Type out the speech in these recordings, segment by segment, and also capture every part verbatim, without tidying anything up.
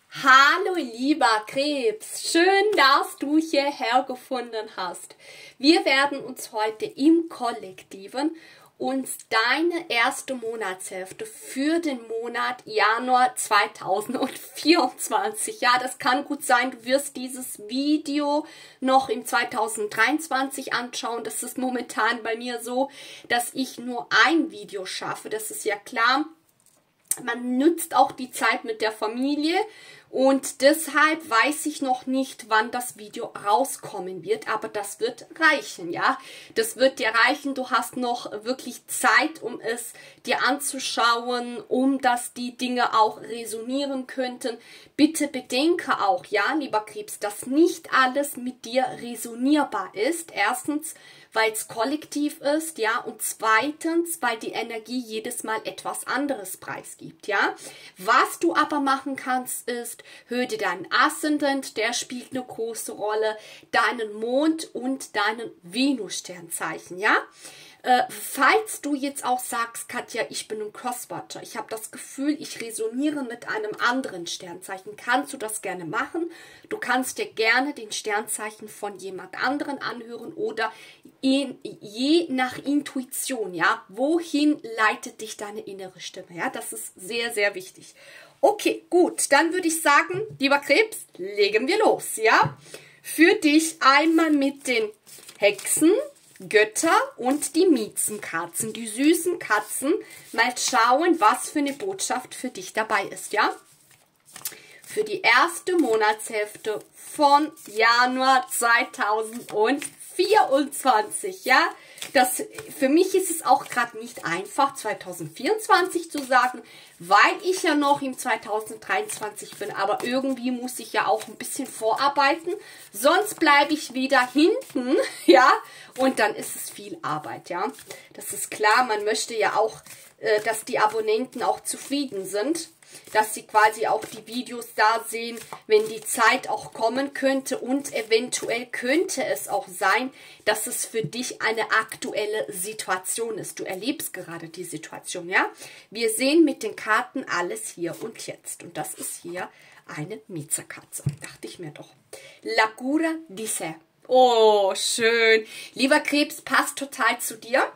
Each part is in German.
Hallo lieber Krebs, schön, dass du hierher gefunden hast. Wir werden uns heute im Kollektiven uns deine erste Monatshälfte für den Monat Januar zweitausendvierundzwanzig. Ja, das kann gut sein, du wirst dieses Video noch im zweitausenddreiundzwanzig anschauen. Das ist momentan bei mir so, dass ich nur ein Video schaffe. Das ist ja klar. Man nützt auch die Zeit mit der Familie und deshalb weiß ich noch nicht, wann das Video rauskommen wird, aber das wird reichen, ja. Das wird dir reichen, du hast noch wirklich Zeit, um es dir anzuschauen, um dass die Dinge auch resonieren könnten. Bitte bedenke auch, ja, lieber Krebs, dass nicht alles mit dir resonierbar ist. Erstens, weil es kollektiv ist, ja, und zweitens, weil die Energie jedes Mal etwas anderes preisgibt, ja. Was du aber machen kannst, ist, hör dir deinen Aszendent, der spielt eine große Rolle, deinen Mond und deinen Venus-Sternzeichen, ja. Äh, falls du jetzt auch sagst, Katja, ich bin ein Crosswatcher, ich habe das Gefühl, ich resoniere mit einem anderen Sternzeichen, kannst du das gerne machen. Du kannst dir gerne den Sternzeichen von jemand anderen anhören oder in, je nach Intuition, ja, wohin leitet dich deine innere Stimme, ja, das ist sehr, sehr wichtig. Okay, gut, dann würde ich sagen, lieber Krebs, legen wir los, ja, für dich einmal mit den Hexen, Götter und die Miezenkatzen, die süßen Katzen. Mal schauen, was für eine Botschaft für dich dabei ist, ja? Für die erste Monatshälfte von Januar zweitausendvierundzwanzig, ja? Das, für mich ist es auch gerade nicht einfach, zweitausendvierundzwanzig zu sagen, weil ich ja noch im zweitausenddreiundzwanzig bin, aber irgendwie muss ich ja auch ein bisschen vorarbeiten, sonst bleibe ich wieder hinten, ja, und dann ist es viel Arbeit, ja. Das ist klar, man möchte ja auch, äh, dass die Abonnenten auch zufrieden sind, dass sie quasi auch die Videos da sehen, wenn die Zeit auch kommen könnte und eventuell könnte es auch sein, dass es für dich eine aktuelle Situation ist. Du erlebst gerade die Situation, ja? Wir sehen mit den Karten alles hier und jetzt und das ist hier eine Mietzerkatze, dachte ich mir doch. La cura di sé. Oh, schön. Lieber Krebs, passt total zu dir.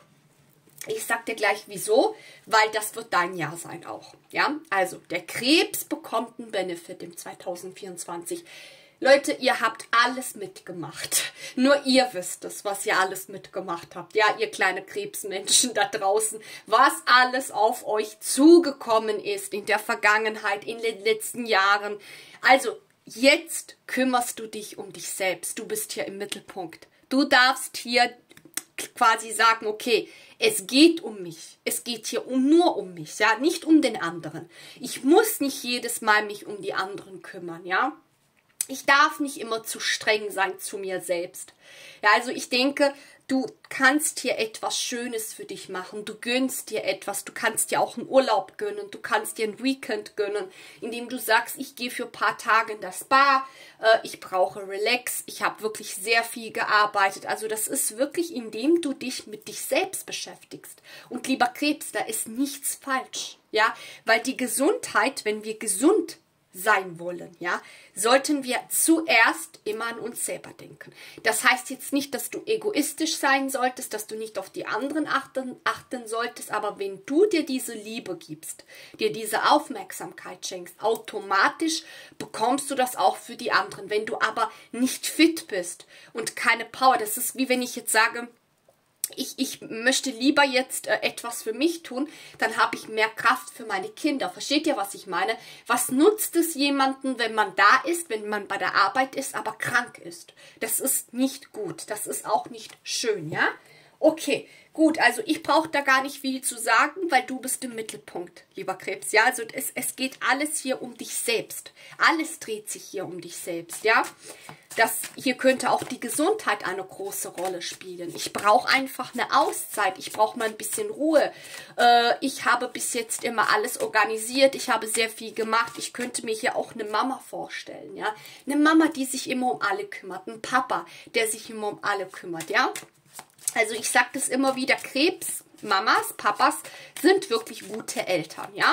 Ich sag dir gleich wieso, weil das wird dein Jahr sein auch, ja. Also, der Krebs bekommt einen Benefit im zweitausendvierundzwanzig. Leute, ihr habt alles mitgemacht. Nur ihr wisst es, was ihr alles mitgemacht habt. Ja, ihr kleine Krebsmenschen da draußen, was alles auf euch zugekommen ist in der Vergangenheit, in den letzten Jahren. Also, jetzt kümmerst du dich um dich selbst. Du bist hier im Mittelpunkt. Du darfst hier quasi sagen, okay, es geht um mich. Es geht hier um, nur um mich, ja, nicht um den anderen. Ich muss nicht jedes Mal mich um die anderen kümmern, ja. Ich darf nicht immer zu streng sein zu mir selbst. Ja, also ich denke, du kannst hier etwas Schönes für dich machen. Du gönnst dir etwas. Du kannst dir auch einen Urlaub gönnen. Du kannst dir ein Weekend gönnen, indem du sagst, ich gehe für ein paar Tage in das Spa. Äh, ich brauche Relax. Ich habe wirklich sehr viel gearbeitet. Also das ist wirklich, indem du dich mit dich selbst beschäftigst. Und lieber Krebs, da ist nichts falsch. Ja, weil die Gesundheit, wenn wir gesund sein wollen, ja, sollten wir zuerst immer an uns selber denken. Das heißt jetzt nicht, dass du egoistisch sein solltest, dass du nicht auf die anderen achten, achten solltest, aber wenn du dir diese Liebe gibst, dir diese Aufmerksamkeit schenkst, automatisch bekommst du das auch für die anderen. Wenn du aber nicht fit bist und keine Power, das ist wie wenn ich jetzt sage, Ich, ich möchte lieber jetzt äh, etwas für mich tun, dann habe ich mehr Kraft für meine Kinder. Versteht ihr, was ich meine? Was nutzt es jemandem, wenn man da ist, wenn man bei der Arbeit ist, aber krank ist? Das ist nicht gut. Das ist auch nicht schön, ja? Okay, gut, also ich brauche da gar nicht viel zu sagen, weil du bist im Mittelpunkt, lieber Krebs, ja? Also es, es geht alles hier um dich selbst. Alles dreht sich hier um dich selbst, ja? Das, hier könnte auch die Gesundheit eine große Rolle spielen. Ich brauche einfach eine Auszeit. Ich brauche mal ein bisschen Ruhe. Äh, ich habe bis jetzt immer alles organisiert. Ich habe sehr viel gemacht. Ich könnte mir hier auch eine Mama vorstellen, ja? Eine Mama, die sich immer um alle kümmert. Ein Papa, der sich immer um alle kümmert, ja? Also ich sage das immer wieder, Krebs, Mamas, Papas sind wirklich gute Eltern, ja?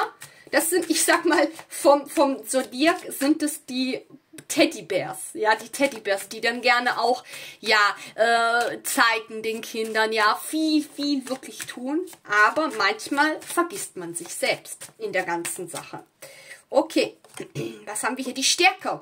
Das sind, ich sag mal, vom, vom Zodiac sind es die Teddybärs, ja, die Teddybärs, die dann gerne auch, ja, äh, zeigen den Kindern, ja, viel, viel wirklich tun, aber manchmal vergisst man sich selbst in der ganzen Sache. Okay, was haben wir hier? Die Stärke.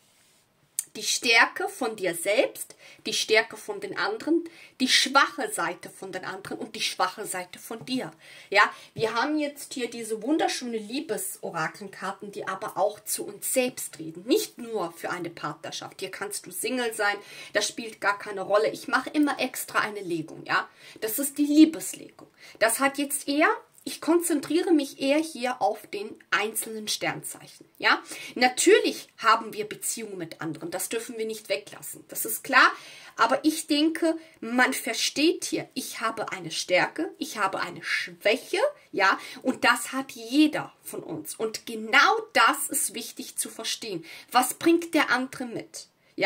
Die Stärke von dir selbst, die Stärke von den anderen, die schwache Seite von den anderen und die schwache Seite von dir. Ja, wir haben jetzt hier diese wunderschöne Liebesorakelkarten, die aber auch zu uns selbst reden. Nicht nur für eine Partnerschaft. Hier kannst du Single sein, das spielt gar keine Rolle. Ich mache immer extra eine Legung, ja. Das ist die Liebeslegung. Das hat jetzt eher... Ich konzentriere mich eher hier auf den einzelnen Sternzeichen, ja. Natürlich haben wir Beziehungen mit anderen, das dürfen wir nicht weglassen, das ist klar. Aber ich denke, man versteht hier, ich habe eine Stärke, ich habe eine Schwäche, ja. Und das hat jeder von uns. Und genau das ist wichtig zu verstehen. Was bringt der andere mit? Ja,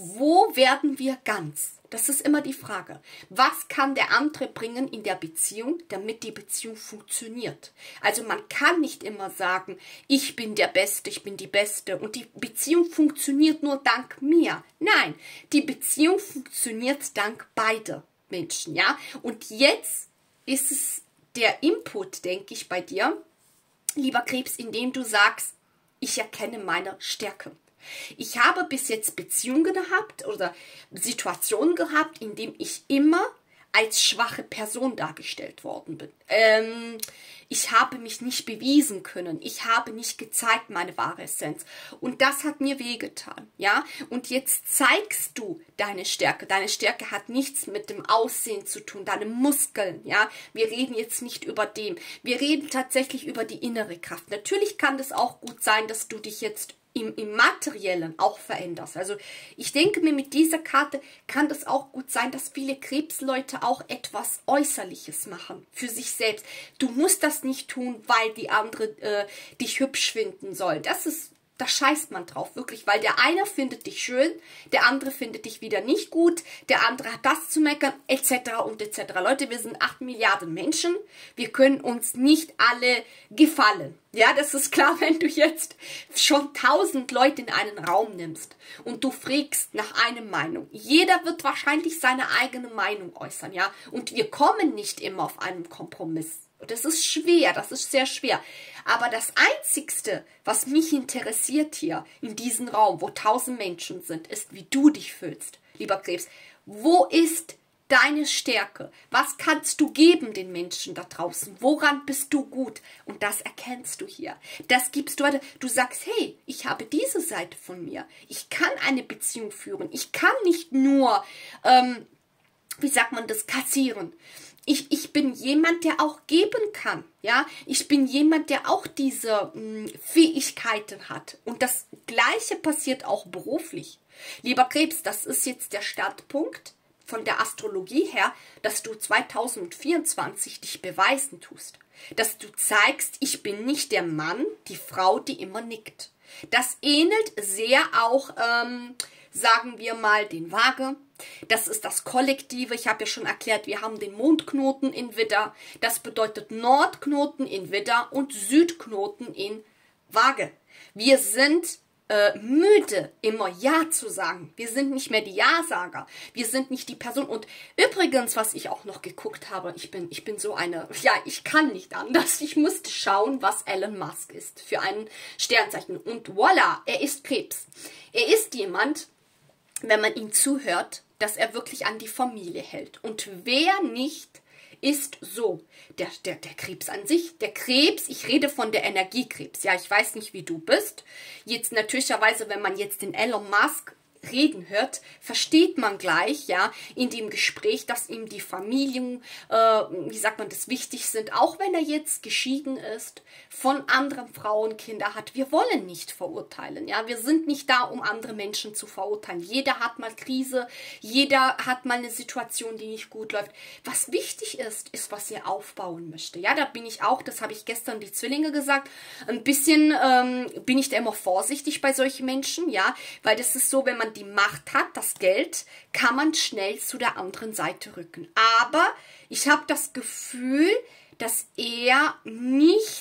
wo werden wir ganz? Das ist immer die Frage. Was kann der andere bringen in der Beziehung, damit die Beziehung funktioniert? Also man kann nicht immer sagen, ich bin der Beste, ich bin die Beste und die Beziehung funktioniert nur dank mir. Nein, die Beziehung funktioniert dank beider Menschen, ja? Und jetzt ist es der Input, denke ich, bei dir, lieber Krebs, indem du sagst, ich erkenne meine Stärke. Ich habe bis jetzt Beziehungen gehabt oder Situationen gehabt, in denen ich immer als schwache Person dargestellt worden bin. Ähm, ich habe mich nicht bewiesen können. Ich habe nicht gezeigt meine wahre Essenz. Und das hat mir wehgetan, ja. Und jetzt zeigst du deine Stärke. Deine Stärke hat nichts mit dem Aussehen zu tun, deine Muskeln, ja. Wir reden jetzt nicht über dem. Wir reden tatsächlich über die innere Kraft. Natürlich kann das auch gut sein, dass du dich jetzt Im, im Materiellen auch veränderst. Also ich denke mir, mit dieser Karte kann das auch gut sein, dass viele Krebsleute auch etwas Äußerliches machen für sich selbst. Du musst das nicht tun, weil die andere äh, dich hübsch finden soll. Das ist, da scheißt man drauf, wirklich, weil der eine findet dich schön, der andere findet dich wieder nicht gut, der andere hat das zu meckern, et cetera und et cetera. Leute, wir sind acht Milliarden Menschen, wir können uns nicht alle gefallen. Ja, das ist klar, wenn du jetzt schon tausend Leute in einen Raum nimmst und du fragst nach einer Meinung. Jeder wird wahrscheinlich seine eigene Meinung äußern, ja. Und wir kommen nicht immer auf einen Kompromiss. Das ist schwer, das ist sehr schwer. Aber das Einzigste, was mich interessiert hier in diesem Raum, wo tausend Menschen sind, ist, wie du dich fühlst, lieber Krebs. Wo ist deine Stärke? Was kannst du geben den Menschen da draußen? Woran bist du gut? Und das erkennst du hier. Das gibst du weiter. Du sagst, hey, ich habe diese Seite von mir. Ich kann eine Beziehung führen. Ich kann nicht nur, ähm, wie sagt man das, kassieren. Ich, ich bin jemand, der auch geben kann. Ja, ich bin jemand, der auch diese mh, Fähigkeiten hat. Und das Gleiche passiert auch beruflich. Lieber Krebs, das ist jetzt der Startpunkt von der Astrologie her, dass du zweitausendvierundzwanzig dich beweisen tust. Dass du zeigst, ich bin nicht der Mann, die Frau, die immer nickt. Das ähnelt sehr auch, ähm, sagen wir mal, den Waage. Das ist das Kollektive. Ich habe ja schon erklärt, wir haben den Mondknoten in Widder. Das bedeutet Nordknoten in Widder und Südknoten in Waage. Wir sind äh, müde, immer Ja zu sagen. Wir sind nicht mehr die Ja-Sager. Wir sind nicht die Person. Und übrigens, was ich auch noch geguckt habe, ich bin, ich bin so eine, ja, ich kann nicht anders. Ich musste schauen, was Elon Musk ist für ein Sternzeichen. Und voilà, er ist Krebs. Er ist jemand, wenn man ihm zuhört, dass er wirklich an die Familie hält. Und wer nicht, ist so. Der, der, der Krebs an sich, der Krebs, ich rede von der Energiekrebs. Ja, ich weiß nicht, wie du bist. Jetzt natürlicherweise, wenn man jetzt den Elon Musk reden hört, versteht man gleich, ja, in dem Gespräch, dass ihm die Familien, äh, wie sagt man, das wichtig sind, auch wenn er jetzt geschieden ist, von anderen Frauen Kinder hat. Wir wollen nicht verurteilen, ja, wir sind nicht da, um andere Menschen zu verurteilen. Jeder hat mal Krise, jeder hat mal eine Situation, die nicht gut läuft. Was wichtig ist, ist, was er aufbauen möchte. Ja, da bin ich auch, das habe ich gestern die Zwillinge gesagt, ein bisschen ähm, bin ich da immer vorsichtig bei solchen Menschen, ja, weil das ist so, wenn man die Macht hat, das Geld, kann man schnell zu der anderen Seite rücken. Aber ich habe das Gefühl, dass er nicht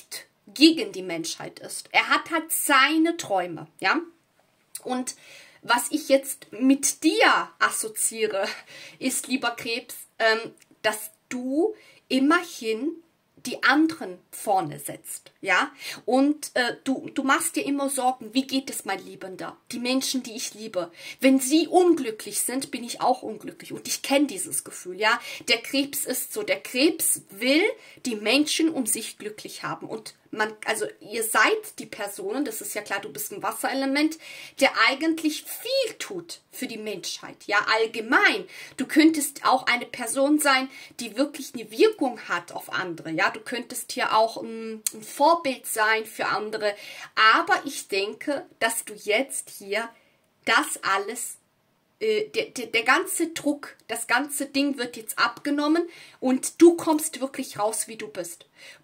gegen die Menschheit ist. Er hat halt seine Träume, ja. Und was ich jetzt mit dir assoziiere, ist, lieber Krebs, ähm, dass du immerhin die anderen vorne setzt, ja, und äh, du, du machst dir immer Sorgen, wie geht es, mein Liebender, die Menschen, die ich liebe, wenn sie unglücklich sind, bin ich auch unglücklich und ich kenne dieses Gefühl, ja, der Krebs ist so, der Krebs will die Menschen um sich glücklich haben und man, also ihr seid die Personen, das ist ja klar, du bist ein Wasserelement, der eigentlich viel tut für die Menschheit, ja, allgemein. Du könntest auch eine Person sein, die wirklich eine Wirkung hat auf andere, ja, du könntest hier auch ein, ein Vorbild sein für andere, aber ich denke, dass du jetzt hier das alles Der, der, der ganze Druck, das ganze Ding wird jetzt abgenommen und du kommst wirklich raus, wie du bist.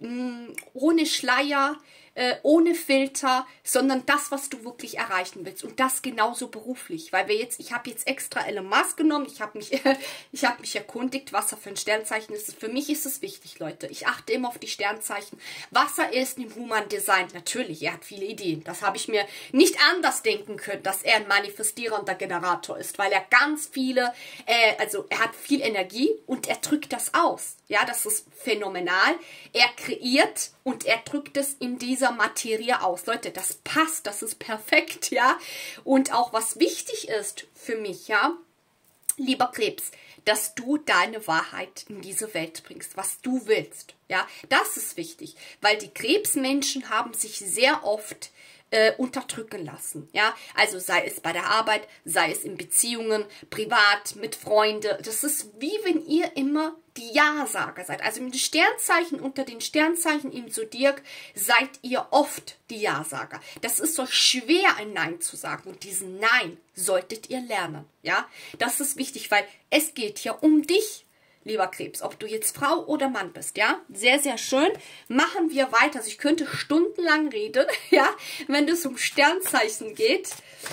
Ohne Schleier, äh, ohne Filter, sondern das, was du wirklich erreichen willst. Und das genauso beruflich. Weil wir jetzt, ich habe jetzt extra Elon Musk genommen, ich habe mich, ich habe mich erkundigt, was er für ein Sternzeichen ist. Für mich ist es wichtig, Leute. Ich achte immer auf die Sternzeichen. Was er ist im Human Design, natürlich, er hat viele Ideen. Das habe ich mir nicht anders denken können, dass er ein manifestierender Generator ist, weil er ganz viele, äh, also er hat viel Energie und er drückt das aus. Ja, das ist phänomenal. Er kreiert und er drückt es in dieser Materie aus. Leute, das passt, das ist perfekt, ja. Und auch was wichtig ist für mich, ja, lieber Krebs, dass du deine Wahrheit in diese Welt bringst, was du willst, ja. Das ist wichtig, weil die Krebsmenschen haben sich sehr oft Äh, unterdrücken lassen, ja, also sei es bei der Arbeit, sei es in Beziehungen, privat, mit Freunden, das ist wie wenn ihr immer die Ja-Sager seid, also mit den Sternzeichen, unter den Sternzeichen im Zodiac seid ihr oft die Ja-Sager, das ist euch schwer, ein Nein zu sagen und diesen Nein solltet ihr lernen, ja, das ist wichtig, weil es geht ja um dich, lieber Krebs, ob du jetzt Frau oder Mann bist, ja, sehr, sehr schön. Machen wir weiter. Also ich könnte stundenlang reden, ja, wenn es um Sternzeichen geht.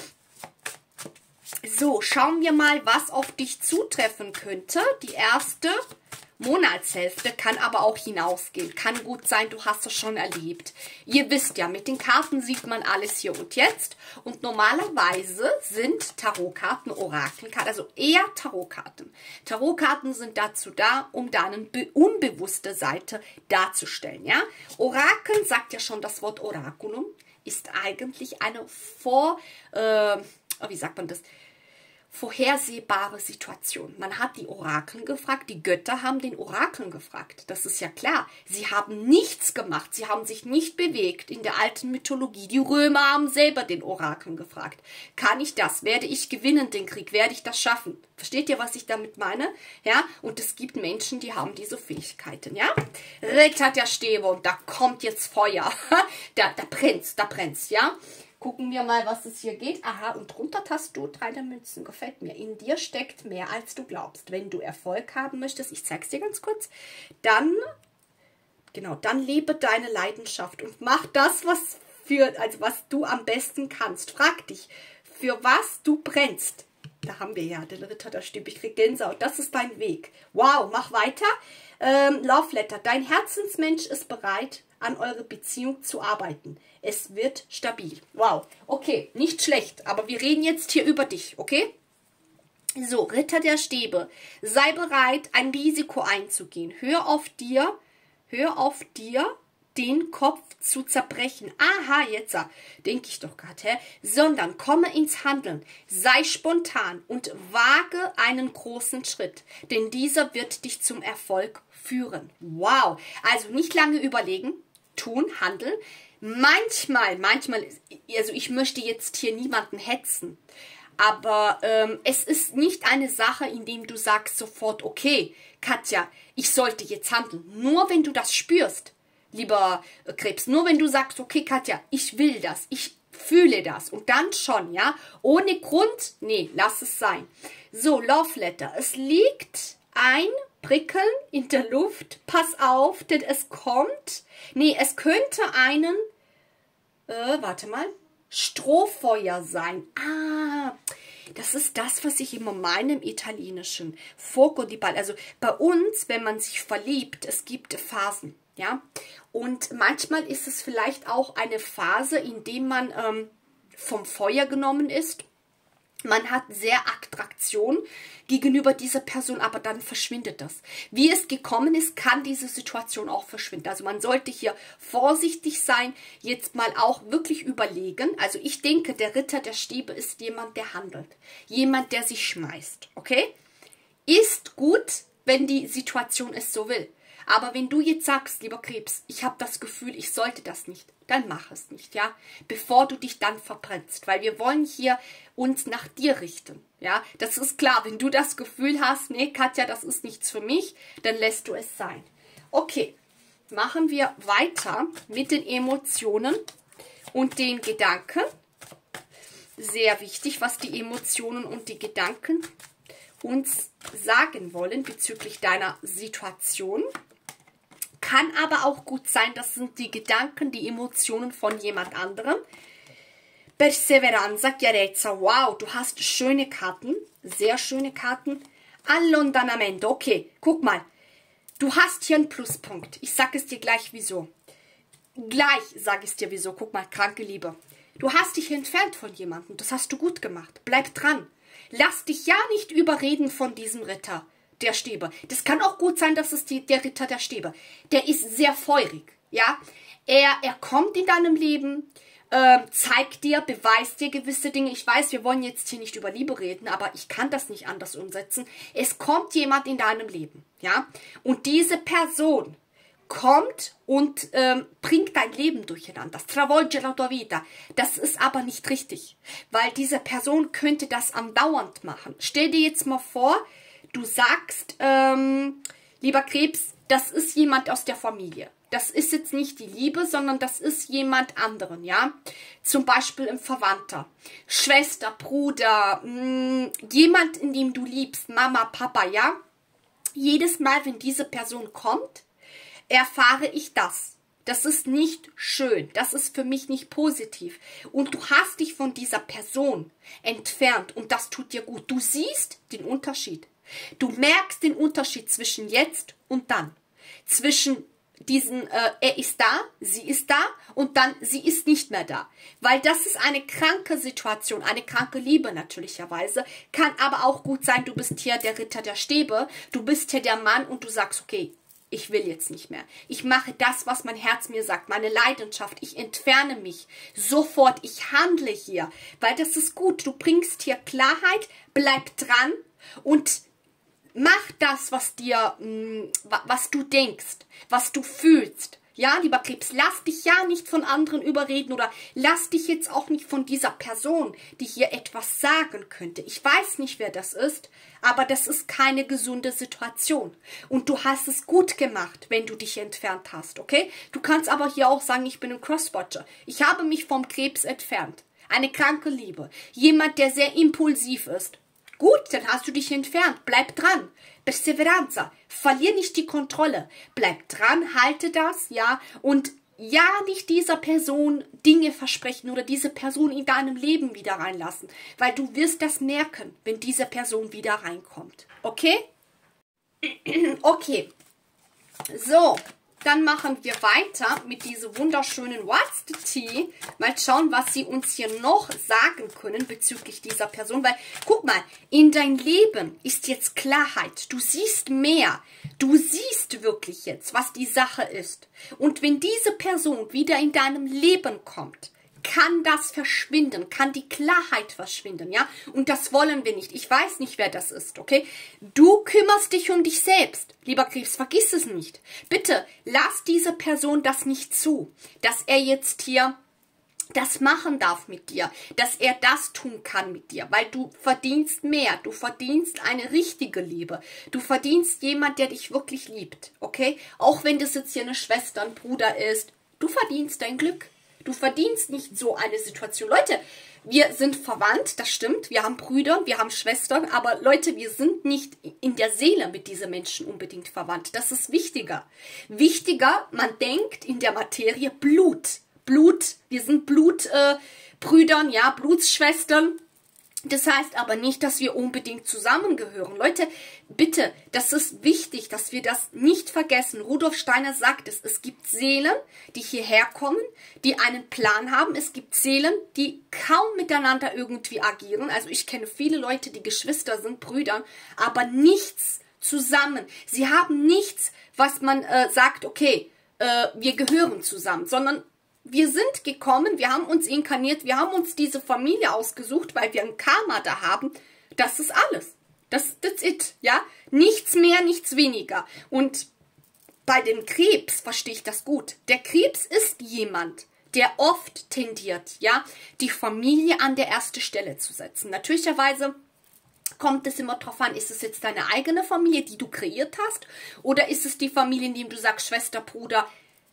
So, schauen wir mal, was auf dich zutreffen könnte. Die erste Monatshälfte kann aber auch hinausgehen. Kann gut sein, du hast es schon erlebt. Ihr wisst ja, mit den Karten sieht man alles hier und jetzt. Und normalerweise sind Tarotkarten, Orakelkarten, also eher Tarotkarten. Tarotkarten sind dazu da, um deine unbewusste Seite darzustellen. Ja? Orakel, sagt ja schon das Wort Oraculum, ist eigentlich eine vor, äh, wie sagt man das? vorhersehbare Situation. Man hat die Orakeln gefragt, die Götter haben den Orakeln gefragt. Das ist ja klar. Sie haben nichts gemacht, sie haben sich nicht bewegt in der alten Mythologie. Die Römer haben selber den Orakeln gefragt. Kann ich das? Werde ich gewinnen den Krieg? Werde ich das schaffen? Versteht ihr, was ich damit meine? Ja, und es gibt Menschen, die haben diese Fähigkeiten, ja? Ritter der Stäbe und da kommt jetzt Feuer. da, da brennt's, da brennt's, ja? Gucken wir mal, was es hier geht. Aha, und drunter hast du drei der Münzen. Gefällt mir. In dir steckt mehr, als du glaubst. Wenn du Erfolg haben möchtest, ich zeige es dir ganz kurz, dann, genau, dann lebe deine Leidenschaft und mach das, was für, also was du am besten kannst. Frag dich, für was du brennst. Da haben wir ja den Ritter der Stäbe. Ich kriege Gänsehaut. Das ist dein Weg. Wow, mach weiter. Ähm, Love Letter. Dein Herzensmensch ist bereit, an eure Beziehung zu arbeiten. Es wird stabil. Wow. Okay, nicht schlecht. Aber wir reden jetzt hier über dich, okay? So, Ritter der Stäbe. Sei bereit, ein Risiko einzugehen. Hör auf dir, hör auf dir, den Kopf zu zerbrechen. Aha, jetzt denke ich doch gerade, hä? Sondern komme ins Handeln. Sei spontan und wage einen großen Schritt. Denn dieser wird dich zum Erfolg führen. Wow. Also nicht lange überlegen. Tun, handeln. Manchmal, manchmal, also ich möchte jetzt hier niemanden hetzen, aber ähm, es ist nicht eine Sache, in dem du sagst sofort, okay, Katja, ich sollte jetzt handeln. Nur wenn du das spürst, lieber Krebs, nur wenn du sagst, okay, Katja, ich will das, ich fühle das und dann schon, ja, ohne Grund, nee, lass es sein. So, Love Letter, es liegt ein Prickeln in der Luft. Pass auf, denn es kommt. Nee, es könnte einen, äh, warte mal, Strohfeuer sein. Ah, das ist das, was ich immer meine im Italienischen. Fuoco di Ball. Also bei uns, wenn man sich verliebt, es gibt Phasen. Ja, und manchmal ist es vielleicht auch eine Phase, in der man ähm, vom Feuer genommen ist. Man hat sehr Attraktion gegenüber dieser Person, aber dann verschwindet das. Wie es gekommen ist, kann diese Situation auch verschwinden. Also man sollte hier vorsichtig sein, jetzt mal auch wirklich überlegen. Also ich denke, der Ritter der Stäbe ist jemand, der handelt. Jemand, der sich schmeißt, okay? Ist gut, wenn die Situation es so will. Aber wenn du jetzt sagst, lieber Krebs, ich habe das Gefühl, ich sollte das nicht, dann mach es nicht, ja, bevor du dich dann verbrennst, weil wir wollen hier uns nach dir richten, ja, das ist klar, wenn du das Gefühl hast, nee, Katja, das ist nichts für mich, dann lässt du es sein. Okay, machen wir weiter mit den Emotionen und den Gedanken. Sehr wichtig, was die Emotionen und die Gedanken uns sagen wollen bezüglich deiner Situation. Kann aber auch gut sein, das sind die Gedanken, die Emotionen von jemand anderem. Perseveranza, Chiarezza, wow, du hast schöne Karten, sehr schöne Karten. Allontanamento, okay, guck mal, du hast hier einen Pluspunkt. Ich sage es dir gleich wieso. Gleich sage ich es dir wieso, guck mal, kranke Liebe. Du hast dich entfernt von jemandem, das hast du gut gemacht, bleib dran. Lass dich ja nicht überreden von diesem Ritter der Stäbe. Das kann auch gut sein, dass es die, der Ritter der Stäbe. Der ist sehr feurig, ja. Er, er kommt in deinem Leben, äh, zeigt dir, beweist dir gewisse Dinge. Ich weiß, wir wollen jetzt hier nicht über Liebe reden, aber ich kann das nicht anders umsetzen. Es kommt jemand in deinem Leben, ja. Und diese Person kommt und ähm, bringt dein Leben durcheinander. Stravolge la tua vita. Das ist aber nicht richtig, weil diese Person könnte das andauernd machen. Stell dir jetzt mal vor, du sagst, ähm, lieber Krebs, das ist jemand aus der Familie. Das ist jetzt nicht die Liebe, sondern das ist jemand anderen, ja. Zum Beispiel ein Verwandter, Schwester, Bruder, mh, jemand, in dem du liebst, Mama, Papa, ja. Jedes Mal, wenn diese Person kommt, erfahre ich das. Das ist nicht schön. Das ist für mich nicht positiv. Und du hast dich von dieser Person entfernt und das tut dir gut. Du siehst den Unterschied. Du merkst den Unterschied zwischen jetzt und dann. Zwischen diesen, äh, er ist da, sie ist da und dann, sie ist nicht mehr da. Weil das ist eine kranke Situation, eine kranke Liebe natürlicherweise. Kann aber auch gut sein, du bist hier der Ritter der Stäbe, du bist hier der Mann und du sagst, okay, ich will jetzt nicht mehr. Ich mache das, was mein Herz mir sagt, meine Leidenschaft. Ich entferne mich sofort. Ich handle hier, weil das ist gut. Du bringst hier Klarheit, bleib dran und mach das, was dir, was du denkst, was du fühlst. Ja, lieber Krebs, lass dich ja nicht von anderen überreden oder lass dich jetzt auch nicht von dieser Person, die hier etwas sagen könnte. Ich weiß nicht, wer das ist, aber das ist keine gesunde Situation. Und du hast es gut gemacht, wenn du dich entfernt hast, okay? Du kannst aber hier auch sagen, ich bin ein Crosswatcher. Ich habe mich vom Krebs entfernt. Eine kranke Liebe. Jemand, der sehr impulsiv ist. Gut, dann hast du dich entfernt. Bleib dran. Perseveranza. Verlier nicht die Kontrolle. Bleib dran, halte das, ja. Und ja, nicht dieser Person Dinge versprechen oder diese Person in deinem Leben wieder reinlassen. Weil du wirst das merken, wenn diese Person wieder reinkommt. Okay? Okay. So. Dann machen wir weiter mit diesem wunderschönen What's the Tea. Mal schauen, was sie uns hier noch sagen können bezüglich dieser Person. Weil, guck mal, in dein Leben ist jetzt Klarheit. Du siehst mehr. Du siehst wirklich jetzt, was die Sache ist. Und wenn diese Person wieder in deinem Leben kommt, kann das verschwinden, kann die Klarheit verschwinden, ja? Und das wollen wir nicht. Ich weiß nicht, wer das ist, okay? Du kümmerst dich um dich selbst. Lieber Krebs, vergiss es nicht. Bitte, lass diese Person das nicht zu, dass er jetzt hier das machen darf mit dir, dass er das tun kann mit dir, weil du verdienst mehr, du verdienst eine richtige Liebe, du verdienst jemand, der dich wirklich liebt, okay? Auch wenn das jetzt hier eine Schwester, ein Bruder ist, du verdienst dein Glück. Du verdienst nicht so eine Situation. Leute, wir sind verwandt, das stimmt. Wir haben Brüder, wir haben Schwestern. Aber Leute, wir sind nicht in der Seele mit diesen Menschen unbedingt verwandt. Das ist wichtiger. Wichtiger, man denkt in der Materie Blut. Blut, wir sind Blutbrüdern, äh, ja, Blutsschwestern. Das heißt aber nicht, dass wir unbedingt zusammengehören. Leute, bitte, das ist wichtig, dass wir das nicht vergessen. Rudolf Steiner sagt es, es gibt Seelen, die hierher kommen, die einen Plan haben. Es gibt Seelen, die kaum miteinander irgendwie agieren. Also ich kenne viele Leute, die Geschwister sind, Brüder, aber nichts zusammen. Sie haben nichts, was man äh, sagt, okay, äh, wir gehören zusammen, sondern wir sind gekommen, wir haben uns inkarniert, wir haben uns diese Familie ausgesucht, weil wir ein Karma da haben. Das ist alles. Das, that's it, ja. Nichts mehr, nichts weniger. Und bei dem Krebs verstehe ich das gut. Der Krebs ist jemand, der oft tendiert, ja, die Familie an der erste Stelle zu setzen. Natürlicherweise kommt es immer drauf an, ist es jetzt deine eigene Familie, die du kreiert hast, oder ist es die Familie, in der du sagst, Schwester, Bruder,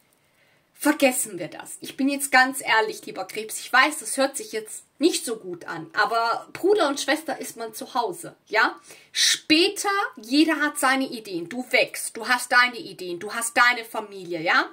vergessen wir das. Ich bin jetzt ganz ehrlich, lieber Krebs. Ich weiß, das hört sich jetzt nicht so gut an, aber Bruder und Schwester ist man zu Hause, ja? Später, jeder hat seine Ideen. Du wächst, du hast deine Ideen, du hast deine Familie, ja?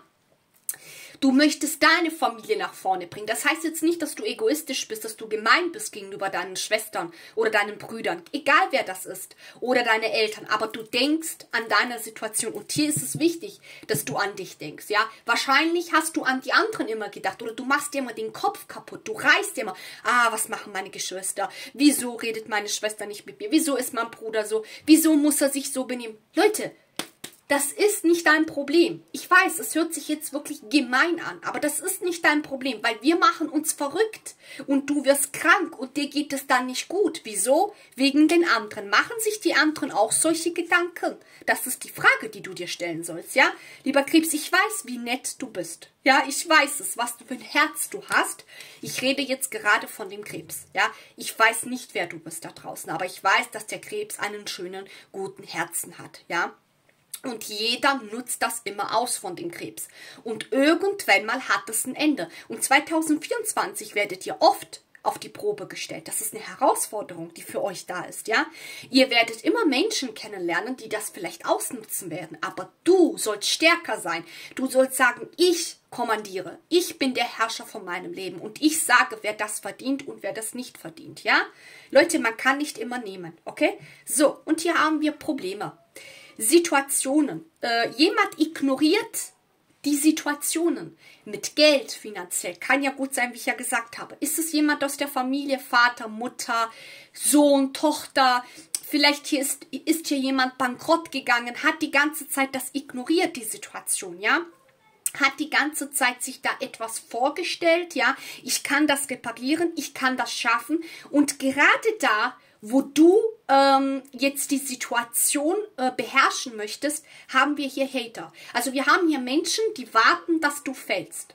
Du möchtest deine Familie nach vorne bringen. Das heißt jetzt nicht, dass du egoistisch bist, dass du gemein bist gegenüber deinen Schwestern oder deinen Brüdern. Egal wer das ist. Oder deine Eltern. Aber du denkst an deine Situation. Und hier ist es wichtig, dass du an dich denkst. Ja, wahrscheinlich hast du an die anderen immer gedacht. Oder du machst dir immer den Kopf kaputt. Du reißt dir immer, ah, was machen meine Geschwister? Wieso redet meine Schwester nicht mit mir? Wieso ist mein Bruder so? Wieso muss er sich so benehmen? Leute, das ist nicht dein Problem. Ich weiß, es hört sich jetzt wirklich gemein an, aber das ist nicht dein Problem, weil wir machen uns verrückt und du wirst krank und dir geht es dann nicht gut. Wieso? Wegen den anderen. Machen sich die anderen auch solche Gedanken? Das ist die Frage, die du dir stellen sollst, ja? Lieber Krebs, ich weiß, wie nett du bist. Ja, ich weiß es, was du für ein Herz du hast. Ich rede jetzt gerade von dem Krebs, ja? Ich weiß nicht, wer du bist da draußen, aber ich weiß, dass der Krebs einen schönen, guten Herzen hat, ja? Und jeder nutzt das immer aus von dem Krebs. Und irgendwann mal hat es ein Ende. Und zweitausendvierundzwanzig werdet ihr oft auf die Probe gestellt. Das ist eine Herausforderung, die für euch da ist, ja. Ihr werdet immer Menschen kennenlernen, die das vielleicht ausnutzen werden. Aber du sollst stärker sein. Du sollst sagen, ich kommandiere. Ich bin der Herrscher von meinem Leben. Und ich sage, wer das verdient und wer das nicht verdient, ja. Leute, man kann nicht immer nehmen, okay? So, und hier haben wir Probleme. Situationen. Äh, jemand ignoriert die Situationen mit Geld finanziell. Kann ja gut sein, wie ich ja gesagt habe. Ist es jemand aus der Familie, Vater, Mutter, Sohn, Tochter? Vielleicht hier ist, ist hier jemand bankrott gegangen, hat die ganze Zeit das ignoriert, die Situation, ja? Hat die ganze Zeit sich da etwas vorgestellt, ja? Ich kann das reparieren, ich kann das schaffen. Und gerade da, wo du ähm, jetzt die Situation äh, beherrschen möchtest, haben wir hier Hater. Also wir haben hier Menschen, die warten, dass du fällst.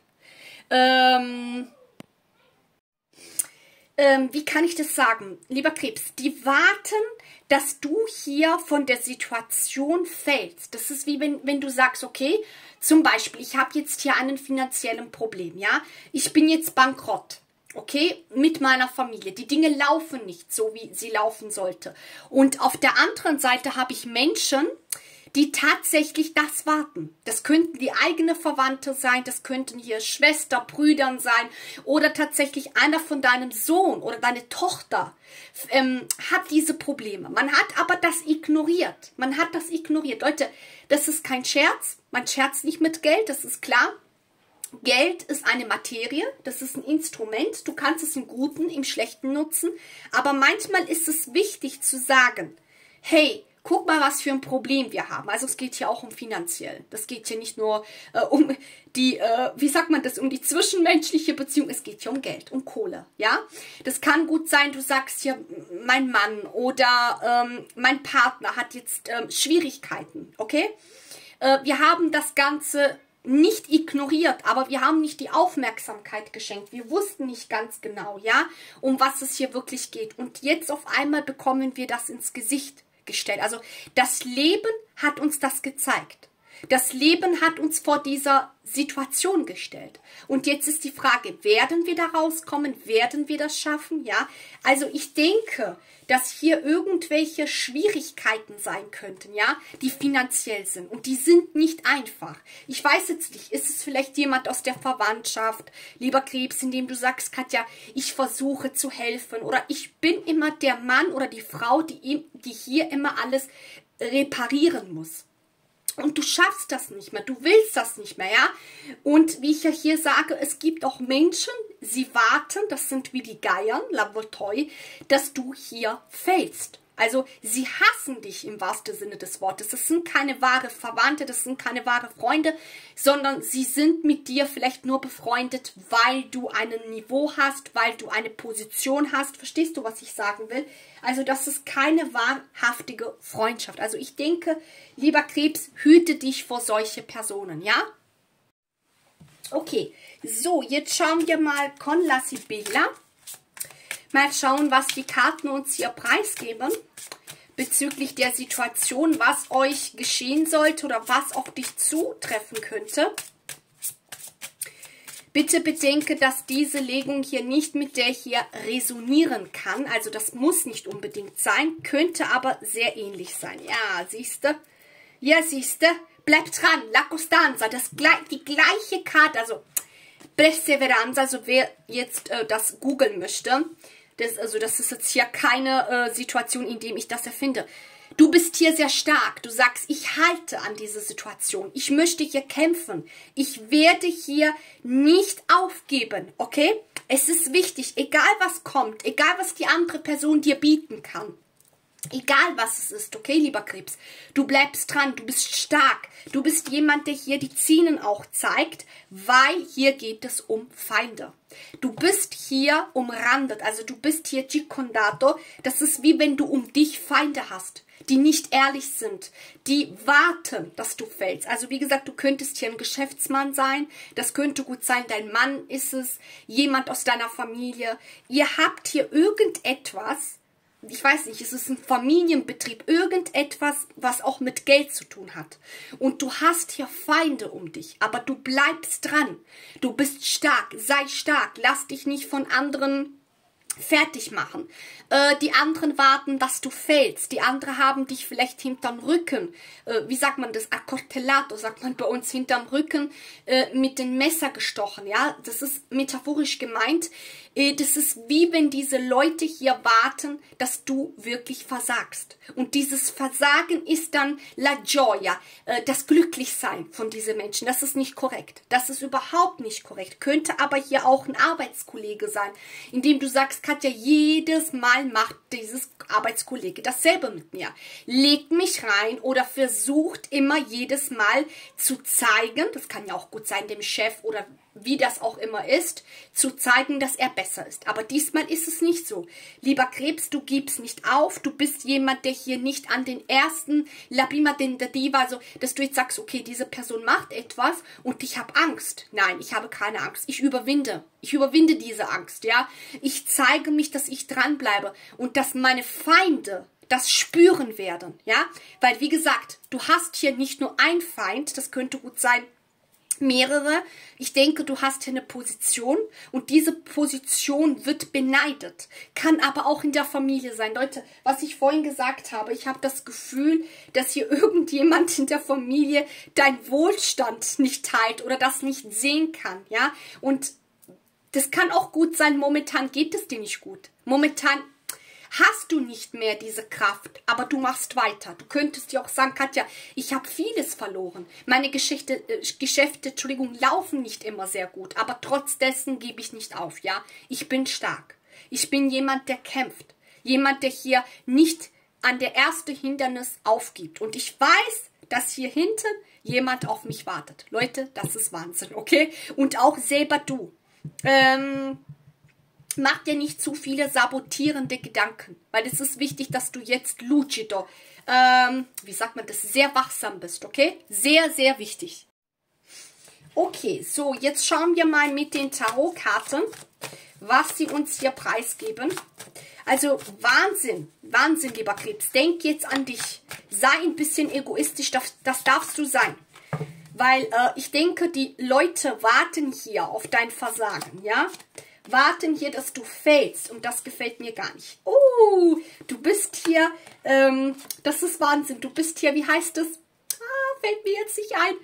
Ähm, ähm, wie kann ich das sagen? Lieber Krebs, die warten, dass du hier von der Situation fällst. Das ist wie wenn, wenn du sagst, okay, zum Beispiel, ich habe jetzt hier einen finanziellen Problem, ja? Ich bin jetzt bankrott. Okay, mit meiner Familie. Die Dinge laufen nicht so, wie sie laufen sollte. Und auf der anderen Seite habe ich Menschen, die tatsächlich das warten. Das könnten die eigene Verwandte sein, das könnten hier Schwester, Brüdern sein oder tatsächlich einer von deinem Sohn oder deine Tochter ähm, hat diese Probleme. Man hat aber das ignoriert. Man hat das ignoriert. Leute, das ist kein Scherz. Man scherzt nicht mit Geld, das ist klar. Geld ist eine Materie, das ist ein Instrument, du kannst es im Guten, im Schlechten nutzen, aber manchmal ist es wichtig zu sagen, hey, guck mal, was für ein Problem wir haben. Also es geht hier auch um finanziell, das geht hier nicht nur äh, um die, äh, wie sagt man das, um die zwischenmenschliche Beziehung, es geht hier um Geld, um Kohle, ja. Das kann gut sein, du sagst hier, mein Mann oder ähm, mein Partner hat jetzt ähm, Schwierigkeiten, okay? Äh, wir haben das Ganze nicht ignoriert, aber wir haben nicht die Aufmerksamkeit geschenkt. Wir wussten nicht ganz genau, ja, um was es hier wirklich geht. Und jetzt auf einmal bekommen wir das ins Gesicht gestellt. Also das Leben hat uns das gezeigt. Das Leben hat uns vor dieser Situation gestellt. Und jetzt ist die Frage, werden wir da rauskommen? Werden wir das schaffen? Ja, also ich denke, dass hier irgendwelche Schwierigkeiten sein könnten, ja, die finanziell sind. Und die sind nicht einfach. Ich weiß jetzt nicht, ist es vielleicht jemand aus der Verwandtschaft, lieber Krebs, indem du sagst, Katja, ich versuche zu helfen. Oder ich bin immer der Mann oder die Frau, die, die hier immer alles reparieren muss. Und du schaffst das nicht mehr, du willst das nicht mehr, ja. Und wie ich ja hier sage, es gibt auch Menschen, sie warten, das sind wie die Geiern, Lavotoi, dass du hier fällst. Also sie hassen dich im wahrsten Sinne des Wortes. Das sind keine wahre Verwandte, das sind keine wahre Freunde, sondern sie sind mit dir vielleicht nur befreundet, weil du ein Niveau hast, weil du eine Position hast. Verstehst du, was ich sagen will? Also das ist keine wahrhaftige Freundschaft. Also ich denke, lieber Krebs, hüte dich vor solche Personen, ja? Okay, so, jetzt schauen wir mal con la Sibilla. Mal schauen, was die Karten uns hier preisgeben bezüglich der Situation, was euch geschehen sollte oder was auf dich zutreffen könnte. Bitte bedenke, dass diese Legung hier nicht mit der hier resonieren kann. Also das muss nicht unbedingt sein, könnte aber sehr ähnlich sein. Ja, siehste? Ja, siehste? Bleib dran, La Costanza, das, die gleiche Karte, also Perseveranza, also wer jetzt äh, das googeln möchte. Das, also das ist jetzt hier keine äh, Situation, in der ich das erfinde. Du bist hier sehr stark. Du sagst, ich halte an dieser Situation. Ich möchte hier kämpfen. Ich werde hier nicht aufgeben, okay? Es ist wichtig, egal was kommt, egal was die andere Person dir bieten kann. Egal was es ist, okay, lieber Krebs, du bleibst dran, du bist stark, du bist jemand, der hier die Zähne auch zeigt, weil hier geht es um Feinde. Du bist hier umrandet, also du bist hier circondato, das ist wie wenn du um dich Feinde hast, die nicht ehrlich sind, die warten, dass du fällst. Also wie gesagt, du könntest hier ein Geschäftsmann sein, das könnte gut sein, dein Mann ist es, jemand aus deiner Familie, ihr habt hier irgendetwas, ich weiß nicht, es ist ein Familienbetrieb, irgendetwas, was auch mit Geld zu tun hat. Und du hast hier Feinde um dich, aber du bleibst dran. Du bist stark, sei stark, lass dich nicht von anderen fertig machen. Äh, die anderen warten, dass du fällst. Die anderen haben dich vielleicht hinterm Rücken, äh, wie sagt man das, accortellato, sagt man bei uns, hinterm Rücken äh, mit dem Messer gestochen. Ja, das ist metaphorisch gemeint. Äh, das ist wie wenn diese Leute hier warten, dass du wirklich versagst. Und dieses Versagen ist dann la gioia, äh, das Glücklichsein von diesen Menschen. Das ist nicht korrekt. Das ist überhaupt nicht korrekt. Könnte aber hier auch ein Arbeitskollege sein, indem du sagst, Katja, jedes Mal macht dieses Arbeitskollege dasselbe mit mir. Legt mich rein oder versucht immer jedes Mal zu zeigen, das kann ja auch gut sein, dem Chef oder wie das auch immer ist, zu zeigen, dass er besser ist. Aber diesmal ist es nicht so. Lieber Krebs, du gibst nicht auf, du bist jemand, der hier nicht an den ersten La prima tentativa, also dass du jetzt sagst, okay, diese Person macht etwas und ich habe Angst. Nein, ich habe keine Angst. Ich überwinde. Ich überwinde diese Angst, ja. Ich zeige mich, dass ich dranbleibe und dass meine Feinde das spüren werden, ja. Weil, wie gesagt, du hast hier nicht nur einen Feind, das könnte gut sein, mehrere. Ich denke, du hast hier eine Position und diese Position wird beneidet. Kann aber auch in der Familie sein. Leute, was ich vorhin gesagt habe, ich habe das Gefühl, dass hier irgendjemand in der Familie dein Wohlstand nicht teilt oder das nicht sehen kann, ja. Und das kann auch gut sein, momentan geht es dir nicht gut. Momentan hast du nicht mehr diese Kraft, aber du machst weiter. Du könntest dir auch sagen, Katja, ich habe vieles verloren. Meine Geschichte, äh, Geschäfte, Entschuldigung, laufen nicht immer sehr gut, aber trotz dessen gebe ich nicht auf, ja. Ich bin stark. Ich bin jemand, der kämpft. Jemand, der hier nicht an der ersten Hindernis aufgibt. Und ich weiß, dass hier hinten jemand auf mich wartet. Leute, das ist Wahnsinn, okay? Und auch selber du. Ähm... Mach dir nicht zu viele sabotierende Gedanken, weil es ist wichtig, dass du jetzt lucido, ähm, wie sagt man das, sehr wachsam bist, okay? Sehr, sehr wichtig. Okay, so, jetzt schauen wir mal mit den Tarotkarten, was sie uns hier preisgeben. Also Wahnsinn, Wahnsinn, lieber Krebs. Denk jetzt an dich. Sei ein bisschen egoistisch, das, das darfst du sein. weil äh, ich denke, die Leute warten hier auf dein Versagen, ja? Warten hier, dass du fällst und das gefällt mir gar nicht. Oh, du bist hier, ähm, das ist Wahnsinn, du bist hier, wie heißt es? Ah, fällt mir jetzt nicht ein.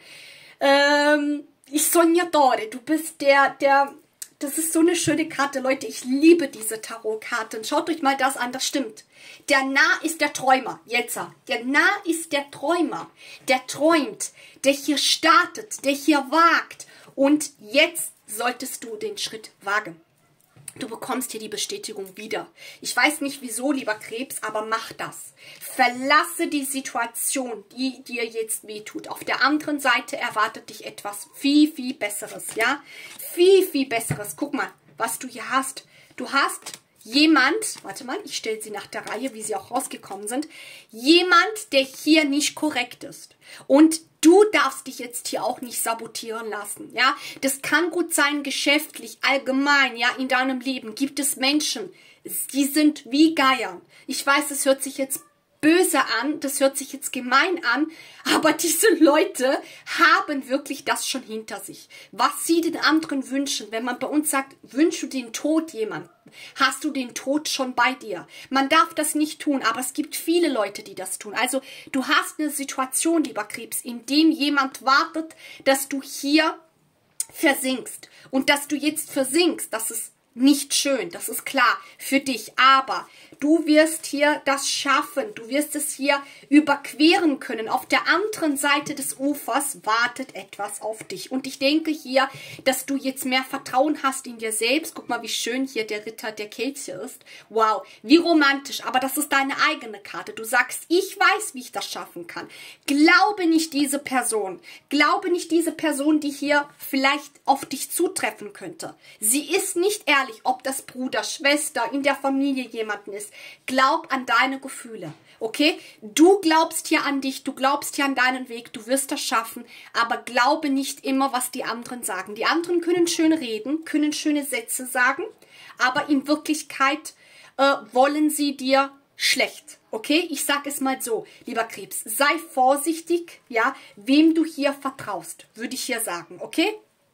Ähm, ich Sognatore, du bist der, der, das ist so eine schöne Karte, Leute, ich liebe diese Tarotkarten. Schaut euch mal das an, das stimmt. Der Narr ist der Träumer, jetzt. Der Narr ist der Träumer, der träumt, der hier startet, der hier wagt und jetzt solltest du den Schritt wagen. Du bekommst hier die Bestätigung wieder. Ich weiß nicht wieso, lieber Krebs, aber mach das. Verlasse die Situation, die dir jetzt wehtut. Auf der anderen Seite erwartet dich etwas viel, viel Besseres, ja? Viel, viel Besseres. Guck mal, was du hier hast. Du hast jemand, warte mal, ich stelle sie nach der Reihe, wie sie auch rausgekommen sind. Jemand, der hier nicht korrekt ist. Und du darfst dich jetzt hier auch nicht sabotieren lassen, ja. Das kann gut sein, geschäftlich, allgemein, ja, in deinem Leben gibt es Menschen, die sind wie Geiern. Ich weiß, es hört sich jetzt böse an, das hört sich jetzt gemein an, aber diese Leute haben wirklich das schon hinter sich. Was sie den anderen wünschen, wenn man bei uns sagt, wünschst du den Tod jemandem, hast du den Tod schon bei dir. Man darf das nicht tun, aber es gibt viele Leute, die das tun. Also du hast eine Situation, lieber Krebs, in dem jemand wartet, dass du hier versinkst. Und dass du jetzt versinkst, das ist nicht schön, das ist klar für dich, aber du wirst hier das schaffen, du wirst es hier überqueren können. Auf der anderen Seite des Ufers wartet etwas auf dich und ich denke hier, dass du jetzt mehr Vertrauen hast in dir selbst. Guck mal, wie schön hier der Ritter der Kelche ist. Wow, wie romantisch, aber das ist deine eigene Karte. Du sagst, ich weiß, wie ich das schaffen kann. Glaube nicht diese Person, glaube nicht diese Person, die hier vielleicht auf dich zutreffen könnte. Sie ist nicht ehrlich, ob das Bruder, Schwester, in der Familie jemanden ist. Glaub an deine Gefühle, okay? Du glaubst hier an dich, du glaubst hier an deinen Weg, du wirst das schaffen, aber glaube nicht immer, was die anderen sagen. Die anderen können schön reden, können schöne Sätze sagen, aber in Wirklichkeit äh, wollen sie dir schlecht, okay? Ich sage es mal so, lieber Krebs, sei vorsichtig, ja, wem du hier vertraust, würde ich hier sagen, okay?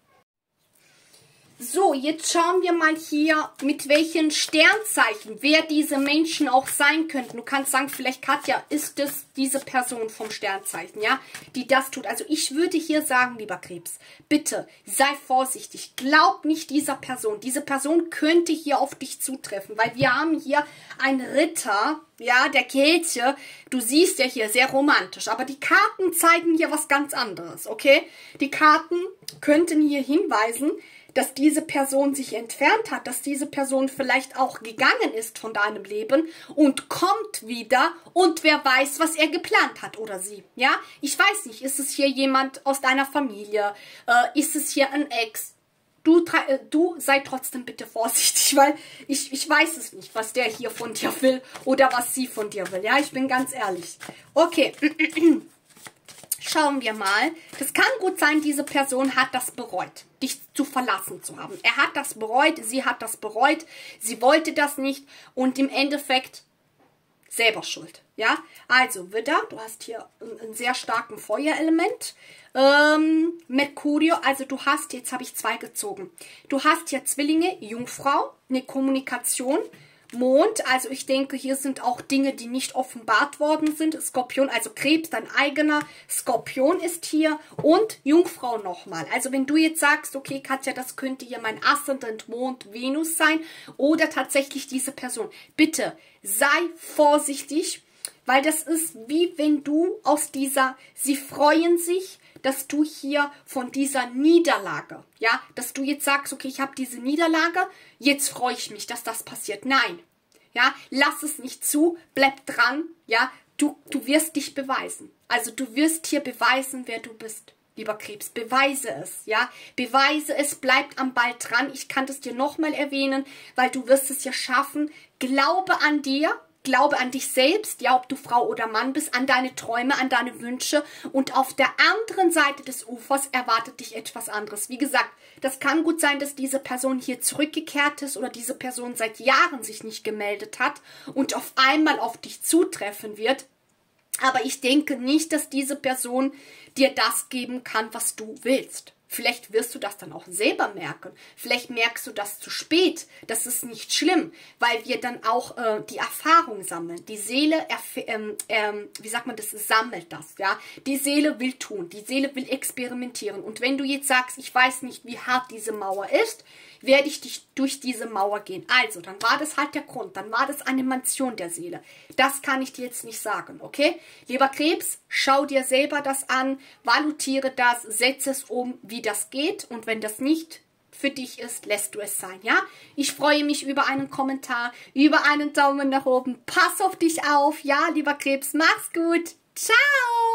So, jetzt schauen wir mal hier, mit welchen Sternzeichen, wer diese Menschen auch sein könnten. Du kannst sagen, vielleicht Katja, ist es diese Person vom Sternzeichen, ja, die das tut. Also ich würde hier sagen, lieber Krebs, bitte sei vorsichtig. Glaub nicht dieser Person. Diese Person könnte hier auf dich zutreffen, weil wir haben hier einen Ritter, ja, der Kelche. Du siehst ja hier sehr romantisch, aber die Karten zeigen hier was ganz anderes, okay? Die Karten könnten hier hinweisen, dass diese Person sich entfernt hat, dass diese Person vielleicht auch gegangen ist von deinem Leben und kommt wieder und wer weiß, was er geplant hat oder sie, ja? Ich weiß nicht, ist es hier jemand aus deiner Familie, äh, ist es hier ein Ex? Du, äh, du sei trotzdem bitte vorsichtig, weil ich, ich weiß es nicht, was der hier von dir will oder was sie von dir will, ja? Ich bin ganz ehrlich. Okay, schauen wir mal. Das kann gut sein, diese Person hat das bereut, dich zu verlassen zu haben. Er hat das bereut, sie hat das bereut, sie wollte das nicht und im Endeffekt selber schuld. Ja, also Widder, du hast hier einen, einen sehr starken Feuerelement. Ähm, Mercurio, also du hast, jetzt habe ich zwei gezogen. Du hast hier Zwillinge, Jungfrau, eine Kommunikation. Mond, also ich denke, hier sind auch Dinge, die nicht offenbart worden sind. Skorpion, also Krebs, dein eigener Skorpion ist hier und Jungfrau nochmal. Also wenn du jetzt sagst, okay, Katja, das könnte hier mein Aszendent Mond Venus sein oder tatsächlich diese Person. Bitte sei vorsichtig, weil das ist wie wenn du aus dieser, sie freuen sich, dass du hier von dieser Niederlage, ja, dass du jetzt sagst, okay, ich habe diese Niederlage, jetzt freue ich mich, dass das passiert. Nein, ja, lass es nicht zu, bleib dran, ja, du, du wirst dich beweisen. Also du wirst hier beweisen, wer du bist, lieber Krebs. Beweise es, ja, beweise es, bleib am Ball dran. Ich kann das dir nochmal erwähnen, weil du wirst es ja schaffen. Glaube an dir. Glaube an dich selbst, ja, ob du Frau oder Mann bist, an deine Träume, an deine Wünsche und auf der anderen Seite des Ufers erwartet dich etwas anderes. Wie gesagt, das kann gut sein, dass diese Person hier zurückgekehrt ist oder diese Person seit Jahren sich nicht gemeldet hat und auf einmal auf dich zutreffen wird. Aber ich denke nicht, dass diese Person dir das geben kann, was du willst. Vielleicht wirst du das dann auch selber merken. Vielleicht merkst du das zu spät. Das ist nicht schlimm, weil wir dann auch äh, die Erfahrung sammeln. Die Seele, ähm, ähm, wie sagt man das, sammelt das. Ja, die Seele will tun. Die Seele will experimentieren. Und wenn du jetzt sagst, ich weiß nicht, wie hart diese Mauer ist, werde ich dich durch diese Mauer gehen. Also, dann war das halt der Grund. Dann war das eine Mansion der Seele. Das kann ich dir jetzt nicht sagen, okay? Lieber Krebs, schau dir selber das an, valutiere das, setze es um, wie das geht. Und wenn das nicht für dich ist, lässt du es sein, ja? Ich freue mich über einen Kommentar, über einen Daumen nach oben. Pass auf dich auf, ja, lieber Krebs, mach's gut. Ciao!